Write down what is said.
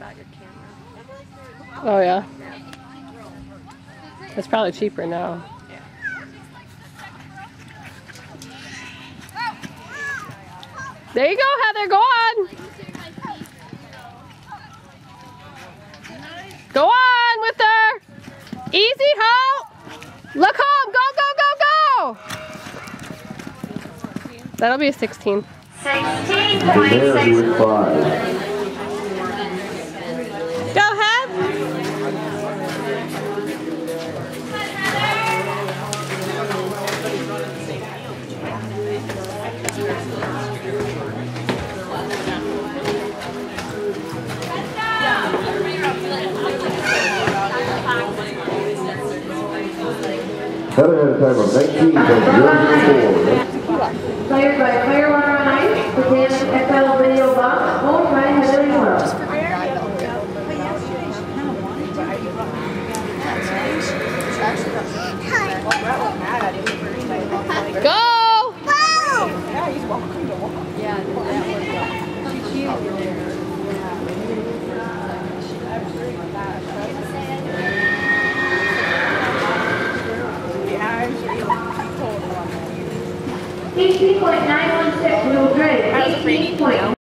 got your camera. Oh yeah. It's probably cheaper now. Yeah. There you go, Heather. Go on. Go on with her. Easy, Hope. Look home. Go, go, go, go. That'll be a 16. 16.6. Go ahead. Heather had a time of 19.004. Players by Clearwater on ice, begin FL video box, owned by Heather Moore. Go! Yeah, he's welcome to walk. Yeah, she's cute. Yeah, I'm sure you told her. 18.916 Will Drake. 18.